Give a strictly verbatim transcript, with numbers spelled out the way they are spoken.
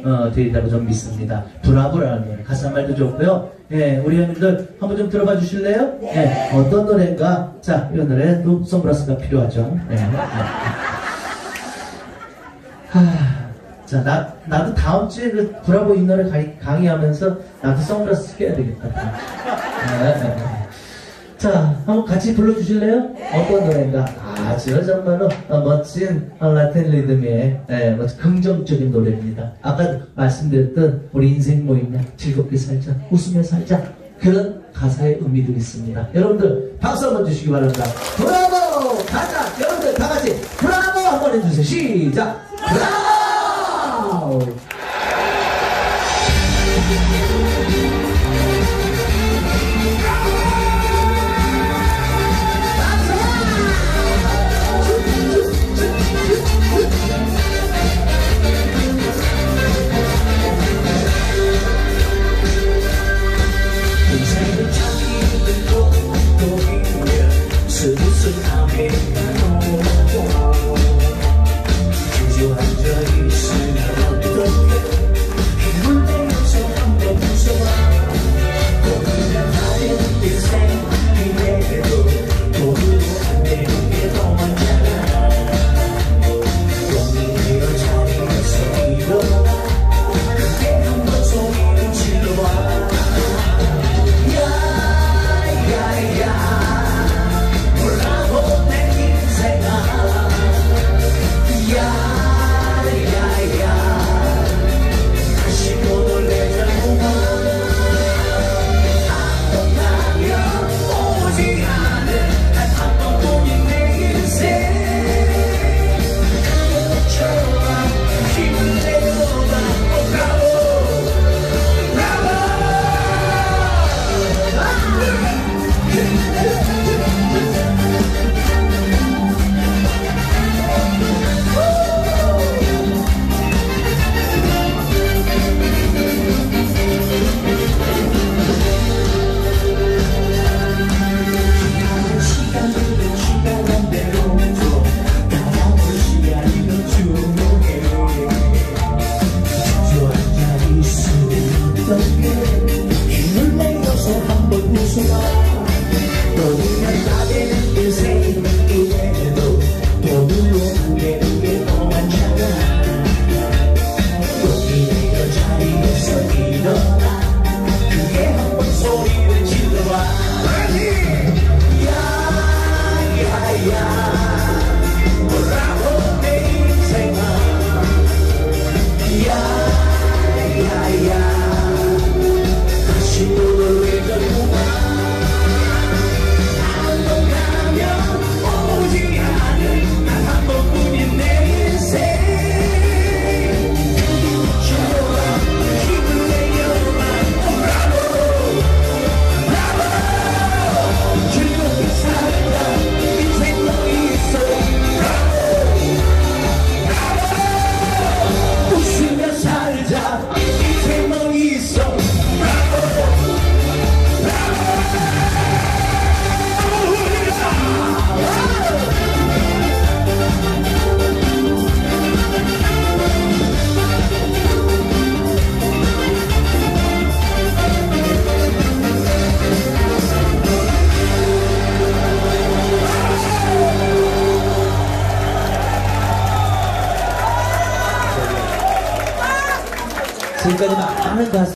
어, 되리라고 좀 믿습니다. 브라보라는 노래, 가사 한 말도 좋고요. 예, 우리 형님들 한번 좀 들어봐 주실래요? 예, 어떤 노래인가? 자, 이 노래도 선글라스가 필요하죠. 예, 예. 하, 자, 나, 나도 다음 주에 그 브라보 이 노래 강의, 강의하면서 나도 선글라스 껴야 되겠다. 예, 예. 자, 한번 같이 불러주실래요? 어떤 노래인가? 아주 정말로 멋진 라틴 리듬의 예, 긍정적인 노래입니다. 아까 말씀드렸던 우리 인생 모임이야 즐겁게 살자, 웃으며 살자, 그런 가사의 의미도 있습니다. 여러분들 박수 한번 주시기 바랍니다. 브라보! 가자! 여러분들 다 같이 브라보 한번 해주세요. 시작! 브라보! 지금까지 많은 가수